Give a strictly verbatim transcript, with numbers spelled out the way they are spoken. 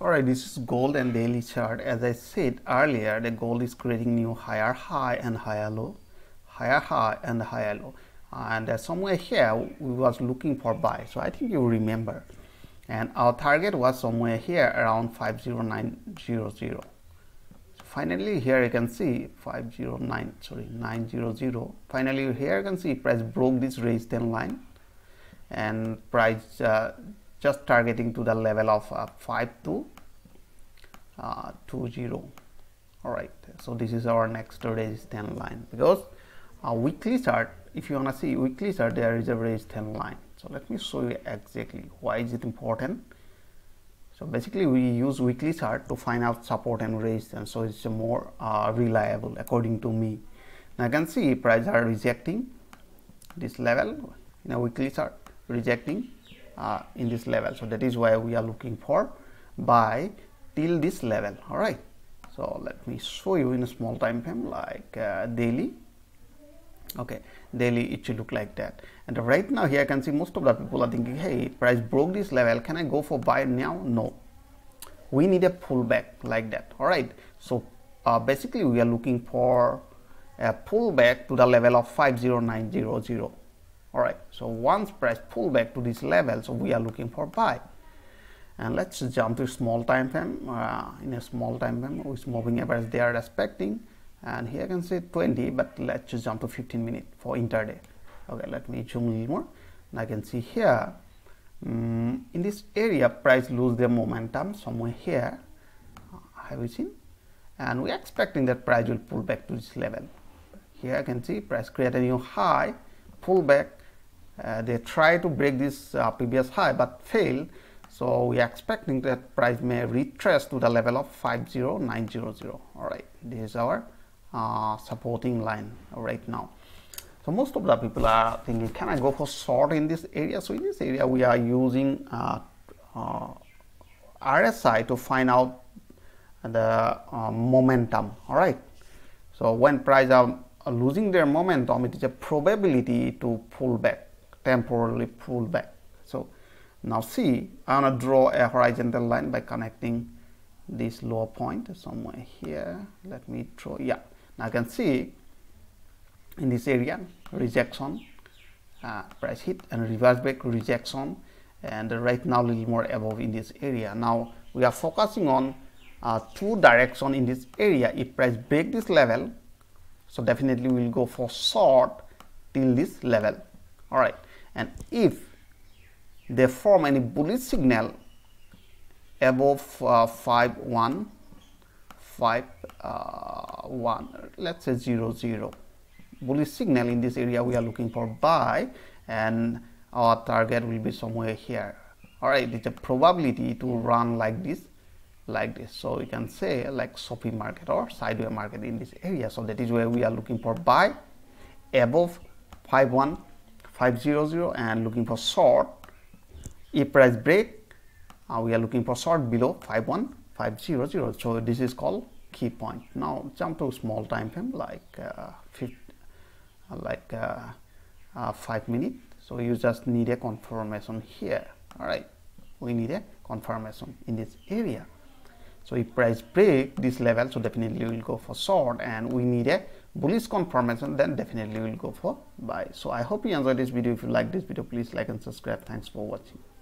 Alright, this is gold and daily chart. As I said earlier, the gold is creating new higher high and higher low, higher high and higher low, and uh, somewhere here we was looking for buy. So I think you remember, and our target was somewhere here around five zero nine zero zero. So finally here you can see five zero nine sorry nine zero zero. Finally here you can see price broke this resistance line, and price uh, just targeting to the level of uh, five two two zero. All right, so this is our next resistance line, because a weekly chart, if you want to see weekly chart, there is a resistance line. So let me show you exactly why is it important. So basically we use weekly chart to find out support and resistance, so it's more uh, reliable according to me. Now I can see price are rejecting this level in a weekly chart, rejecting uh, in this level, so that is why we are looking for buy till this level. All right, so let me show you in a small time frame like uh, daily. Okay, daily it should look like that. And right now here I can see most of the people are thinking, hey, price broke this level, can I go for buy now? No, we need a pullback like that. All right, so uh, basically we are looking for a pullback to the level of five zero nine zero zero. All right, so once price pull back to this level, so we are looking for buy. And let's jump to small time frame. Uh, in a small time frame with moving average they are respecting, and here I can say twenty, but let's just jump to fifteen minutes for intraday. Okay, let me zoom a little more, and I can see here um, in this area price lose their momentum somewhere here. Uh, have you seen? And we are expecting that price will pull back to this level. Here I can see price create a new high, pull back. Uh, they try to break this uh, previous high but fail. So we are expecting that price may retrace to the level of five zero nine zero zero. All right, this is our uh, supporting line right now. So most of the people are thinking, can I go for short in this area? So in this area we are using uh, uh, R S I to find out the uh, momentum. All right, so when price are losing their momentum, it is a probability to pull back, temporarily pull back. So now see, I want to draw a horizontal line by connecting this lower point somewhere here. Let me draw, yeah. Now I can see in this area rejection, uh, price hit and reverse back rejection, and right now a little more above in this area. Now we are focusing on uh, two direction in this area. If price break this level, so definitely we will go for short till this level. All right, and if they form any bullish signal above uh, five one five one, let's say zero zero, bullish signal in this area, we are looking for buy, and our target will be somewhere here. All right, it's a probability to run like this, like this. So we can say like soppy market or sideways market in this area. So that is where we are looking for buy above five one five zero zero and looking for short. If price break, uh, we are looking for short below five one five zero zero. So this is called key point. Now jump to small time frame like uh, fifty, uh, like uh, uh, five minutes. So you just need a confirmation here. All right, we need a confirmation in this area. So if price break this level, so definitely we will go for short, and we need a bullish confirmation, then definitely we will go for buy. So I hope you enjoyed this video. If you like this video, please like and subscribe. Thanks for watching.